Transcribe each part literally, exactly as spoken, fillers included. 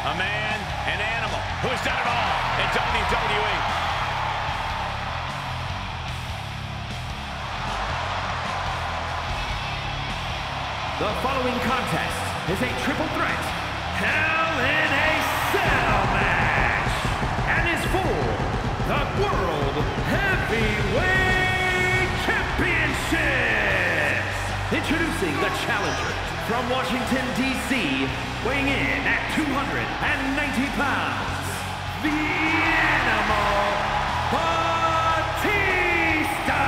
A man, an animal, who's done it all in W W E. The following contest is a triple threat Hell in a Cell match and is for the World Heavyweight Championships. Introducing the challenger from Washington, D C, weighing in at two hundred ninety pounds, the Animal Batista.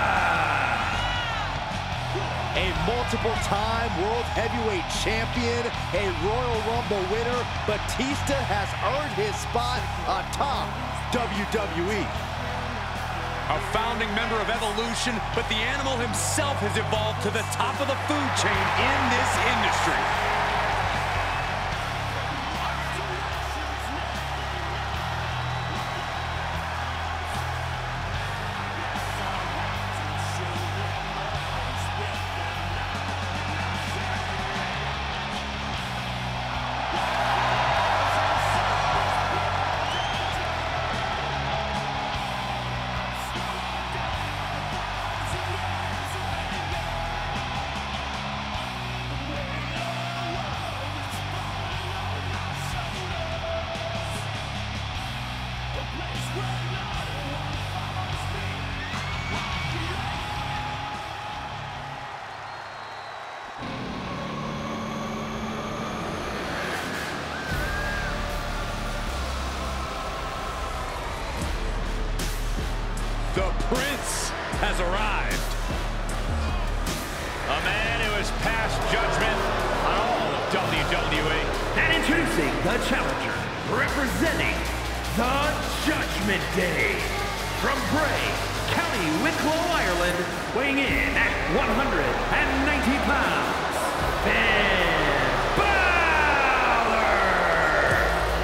A multiple-time World Heavyweight Champion, a Royal Rumble winner, Batista has earned his spot atop W W E. A founding member of Evolution, but the Animal himself has evolved to the top of the food chain in this industry. The Prince has arrived. A man who has passed judgment on all of W W E. And introducing the challenger, representing the Judgment Day, from Bray, County Wicklow, Ireland, weighing in at one hundred ninety pounds, Finn Balor!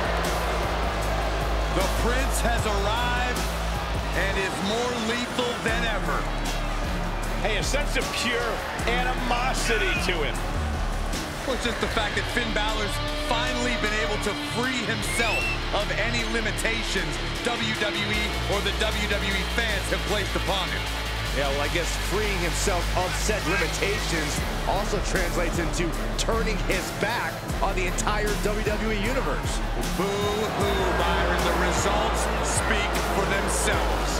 The Prince has arrived and is more lethal than ever. Hey, a sense of pure animosity to him. Well, it's just the fact that Finn Balor's finally been able to free himself of any limitations W W E or the W W E fans have placed upon him. Yeah, well, I guess freeing himself of said limitations also translates into turning his back on the entire W W E universe. Boo-hoo, Byron. The results speak for themselves.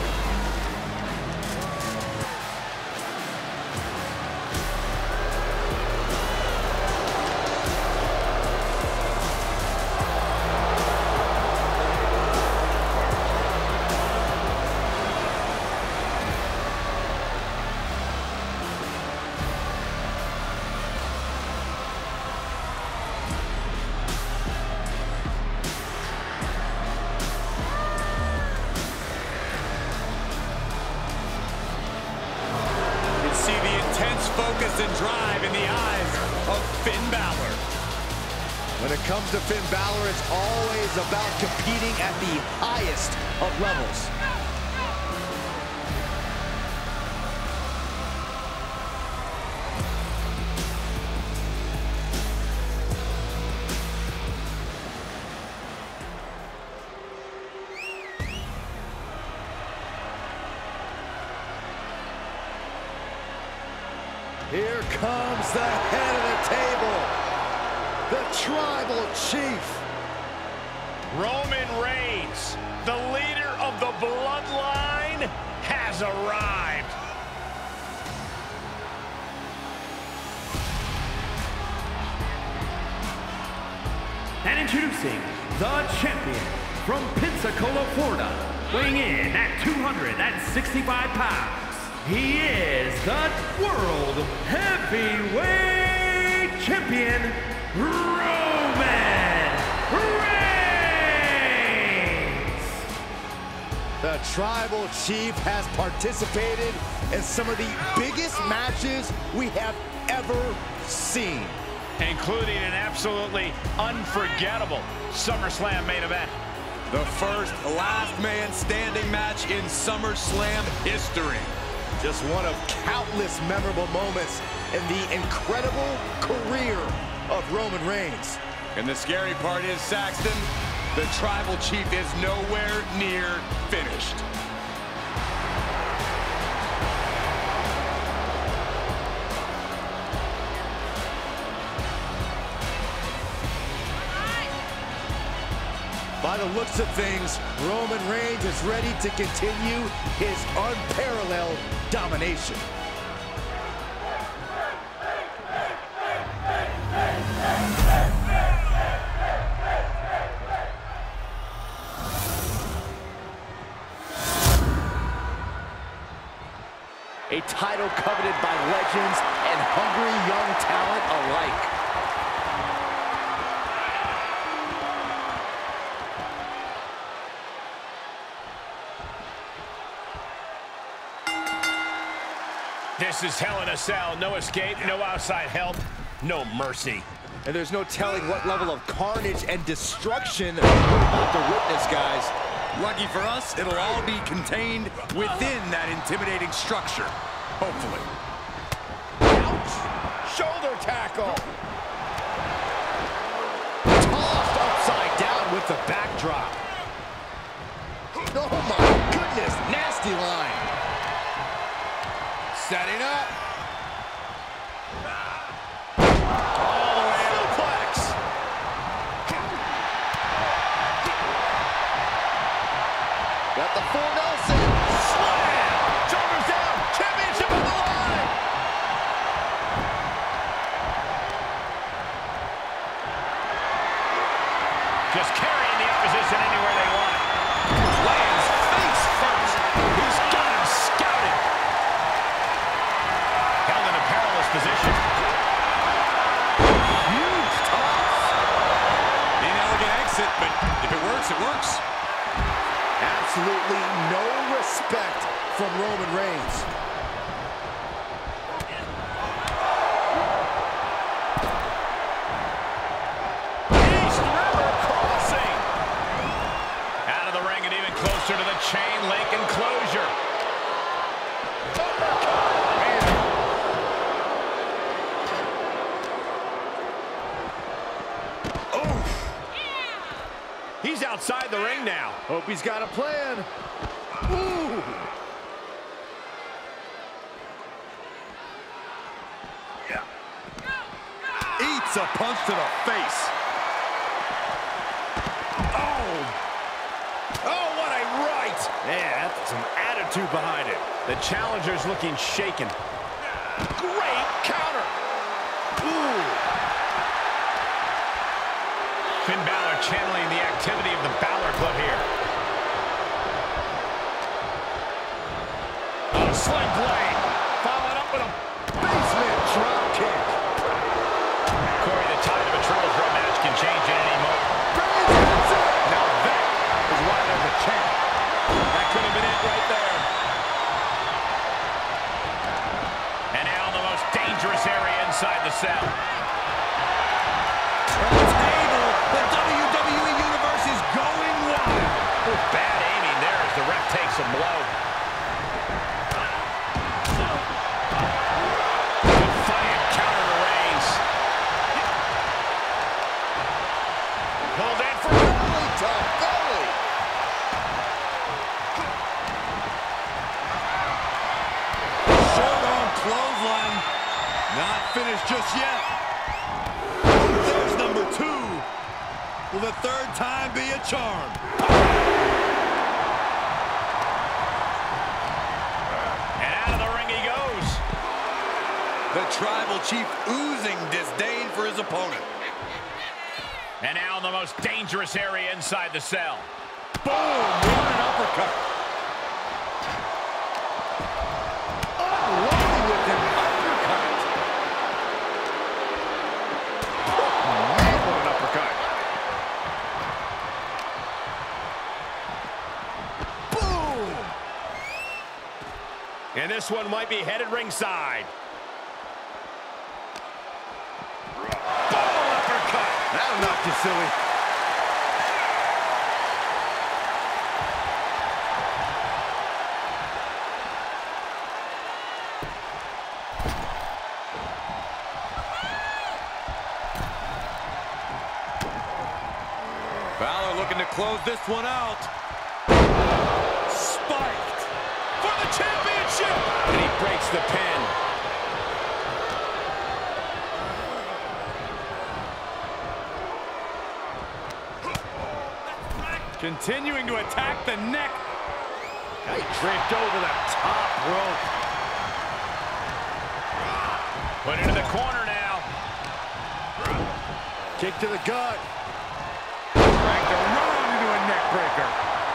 Focus and drive in the eyes of Finn Balor. When it comes to Finn Balor, it's always about competing at the highest of levels. Here comes the head of the table, the Tribal Chief. Roman Reigns, the leader of the Bloodline, has arrived. And introducing the champion from Pensacola, Florida, weighing in at two hundred sixty-five pounds. He is the World Heavyweight Champion, Roman Reigns! The Tribal Chief has participated in some of the biggest matches we have ever seen, including an absolutely unforgettable SummerSlam main event. The first last man standing match in SummerSlam history. Just one of countless memorable moments in the incredible career of Roman Reigns. And the scary part is, Saxton, the Tribal Chief is nowhere near finished. By the looks of things, Roman Reigns is ready to continue his unparalleled domination. A title coveted by legends and hungry young talent alike. This is Hell in a Cell. No escape, no outside help, no mercy. And there's no telling what level of carnage and destruction we're about to witness, guys. Lucky for us, it'll all be contained within that intimidating structure. Hopefully. Ouch! Shoulder tackle! Tossed upside down with the backdrop. Oh my goodness, nasty line. Setting up. All the way suplex. Got the full Nelson. Slam. Shoulders down. Championship on the line. Just carrying the opposition anywhere they want. Lands face first. He's got him scouted. Held in a perilous position. Huge toss. Inelegant exit, but if it works, it works. Absolutely no respect from Roman Reigns. East River crossing. Out of the ring and even closer to the chain link enclosure. He's outside the ring now. Hope he's got a plan. Ooh. Yeah. Eats a punch to the face. Oh. Oh, what a right. Yeah, that's some attitude behind it. The challenger's looking shaken. Great counter. Ooh. Finn Balor channeling the activity of the Balor Club here. Oh, sling blade. Followed up with a basement drop kick. Corey, the tide of a triple threat match can change at any moment. Now that is why there's a champ. That could have been it right there. And now the most dangerous area inside the cell. The W W E Universe is going wild. With bad aiming there as the ref takes a blow. Defiant counter to Reigns. Pulled in for Belly to belly. Short arm clothesline. Not finished just yet. There's number two. Will the third time be a charm? And out of the ring he goes. The Tribal Chief oozing disdain for his opponent. And now in the most dangerous area inside the cell. Boom! What an uppercut. Unloading with an uppercut. Man, what an uppercut. And this one might be headed ringside. Double uppercut. That'll knock you silly. Balor looking to close this one out. Spiked for the championship. And he breaks the pin. Continuing to attack the neck. He draped over the top rope. Put into the corner now. Kick to the gut. Dragged around into a neck breaker.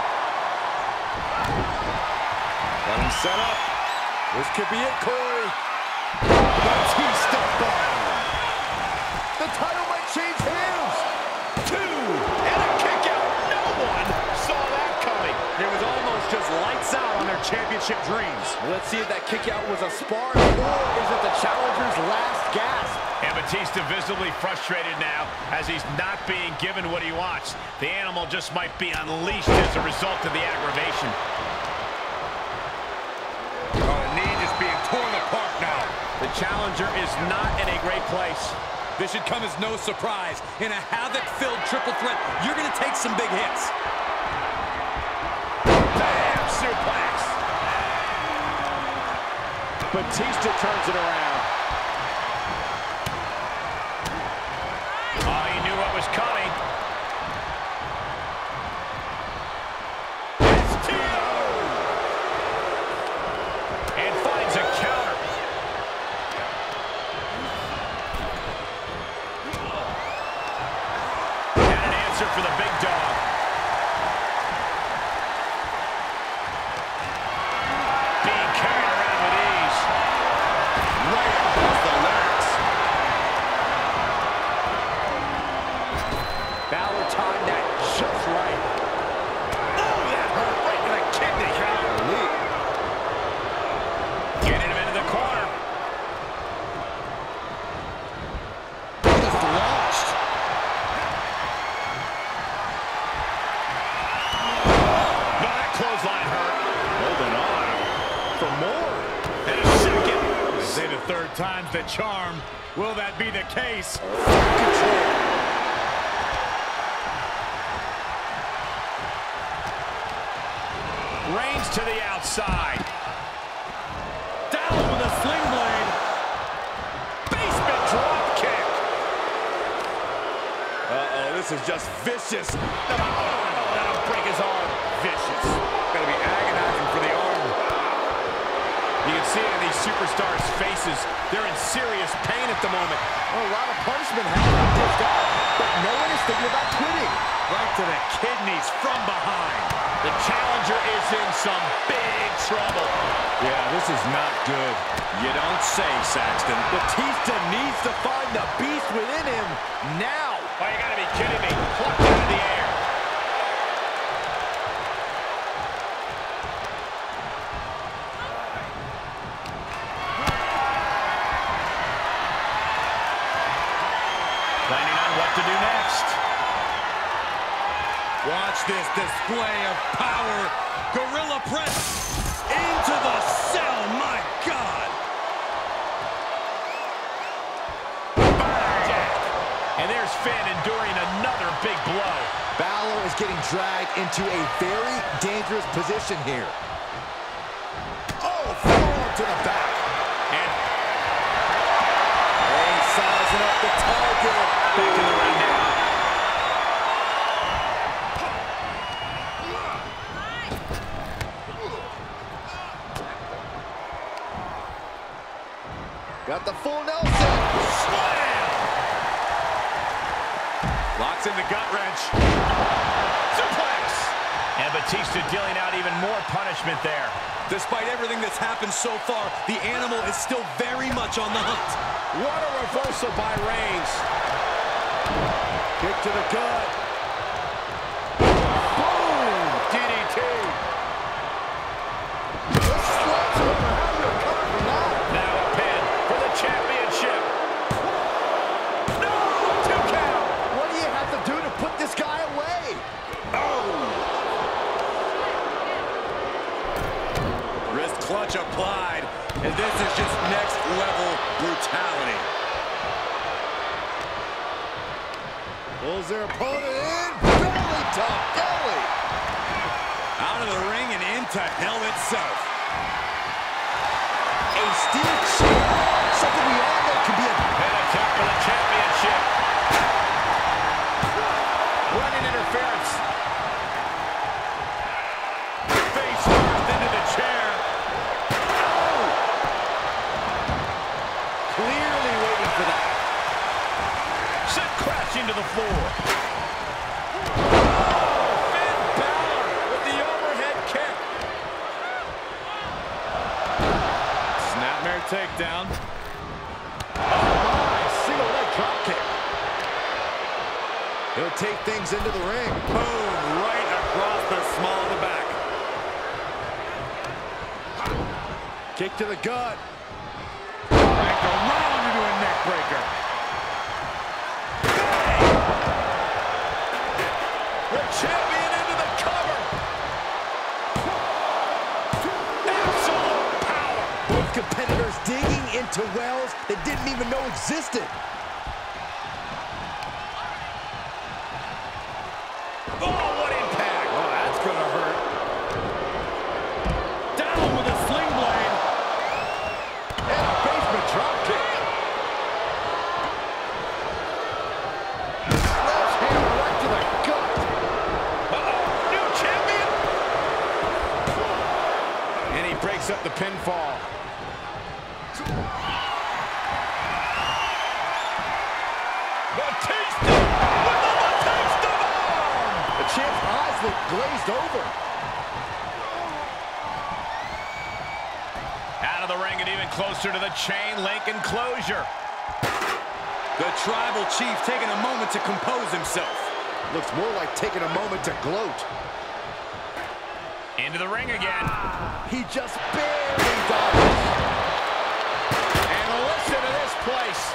Got him set up. This could be it, Corey. Batista bomb. The title might change hands. Two. And a kick out. No one saw that coming. It was almost just lights out on their championship dreams. Let's see if that kick out was a spark, or is it the challenger's last gasp? And Batista visibly frustrated now as he's not being given what he wants. The animal just might be unleashed as a result of the aggravation. Oh, the knee just being torn apart now. The challenger is not in a great place. This should come as no surprise. In a havoc-filled triple threat, you're going to take some big hits. Bam! Suplex. Batista turns it around. Oh, he knew what was coming. S T O! And finds a counter. And an answer for the big dog. Being carried around with ease. Right across the legs. Balor timed that just right. Oh, that hurt right in the kidney. Golly. Getting him into the corner. Just launched. No, that clothesline hurt. Holding on for more. And a second. They say the third time's the charm. Will that be the case? Control. Reigns to the outside. Down with a sling blade. Basement drop kick. Uh-oh, this is just vicious. Oh, that'll break his arm. Vicious. Gotta be agonizing for the arm. You can see it in these superstars' faces. They're in serious pain at the moment. Well, a lot of punishment has been dished out, but no one is thinking about quitting. Right to the kidneys from behind. The challenger is in some big trouble. Yeah, this is not good. You don't say, Saxton. Batista needs to find the beast within him now. Oh, you gotta be kidding me. Plucked out of the air. Planning on what to do next. Watch this display of power. Gorilla press into the cell. My God. Jack. And there's Finn enduring another big blow. Balor is getting dragged into a very dangerous position here. Oh, forearm to the back. And Hey, sizing up the target. back in the ring now. Got the full Nelson. Slam. Locks in the gut wrench. Suplex. And Batista dealing out even more punishment there. Despite everything that's happened so far, the animal is still very much on the hunt. What a reversal by Reigns. Kick to the gut. Boom! D D T. Now a pin for the championship. No! Two count. What do you have to do to put this guy away? Wrist clutch applied, and this is just next level brutality. Pulls their opponent in. Belly to belly. Out of the ring and into hell itself. A steel chair. Something we all know can be a... And attempt for the championship. Running interference. Face first into the chair. Oh! Clearly waiting for that. Sent crashing to the floor. Oh, Finn Balor with the overhead kick. Snapmare takedown. Single leg drop kick. He'll take things into the ring. Boom, right across the small of the back. Kick to the gut. Back around into a neck breaker. The champion into the cover. Absolute power. Both competitors digging into wells they didn't even know existed. Oh, what impact. Oh, that's gonna hurt. Down with a sling blade. And a basement drop kick. Sledgehammer right to the gut. Uh-oh, new champion. And he breaks up the pinfall. Batista with the Batista bomb. The champ's eyes look glazed over. Out of the ring and even closer to the chain link enclosure. The tribal chief taking a moment to compose himself. Looks more like taking a moment to gloat. Into the ring again. He just barely dodges. And listen to this place.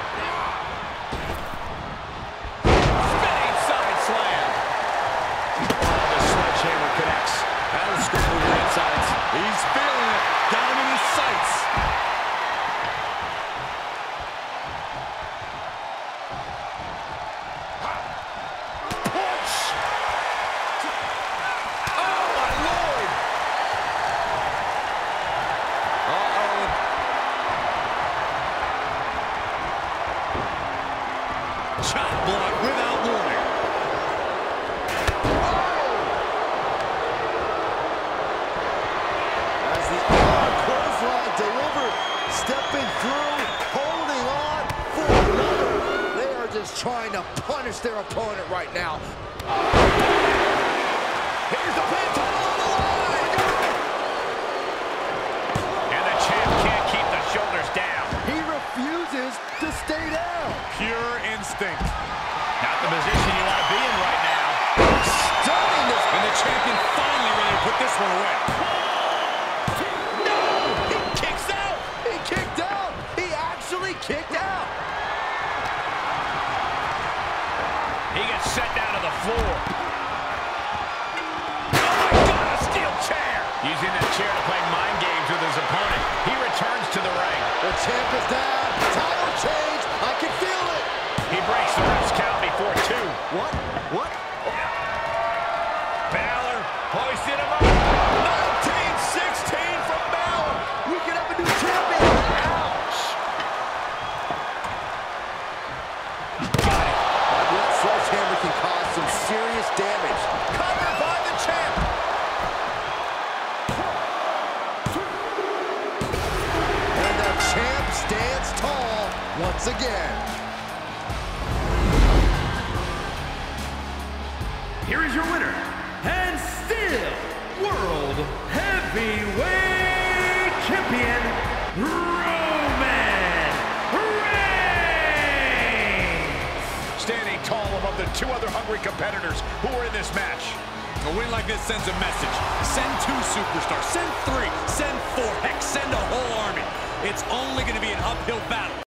Spinning side slam. Oh, the sledgehammer connects. That'll scramble your insides. He's feeling it. Got him in his sights. Push. Oh, my Lord. Uh-oh. Chop block without warning. As the arm clothesline delivered, stepping through, holding on for another. They are just trying to punish their opponent right now. Here's the pin title on the line. And the champ can't keep the shoulders down. He refuses to stay down. Pure instinct. Not the position you want to be in right now. Stunning this. And the champion finally ready to put this one away. No! He kicks out! He kicked out. He actually kicked out. He gets set down to the floor. Oh my God, a steel chair! Using that chair to play mind games with his opponent. He returns to the ring. The champ is down. Title change. I can feel it. He breaks the ref's count before two. What? What? Balor hoisting him up. nineteen sixteen from Balor. We could have a new champion. Ouch! Got it. That sledgehammer can cause some serious damage. Covered by the champ. And the champ stands tall once again. Here is your winner, and still World Heavyweight Champion, Roman Reigns! Standing tall above the two other hungry competitors who were in this match. A win like this sends a message. Send two superstars, send three, send four, heck, send a whole army. It's only going to be an uphill battle.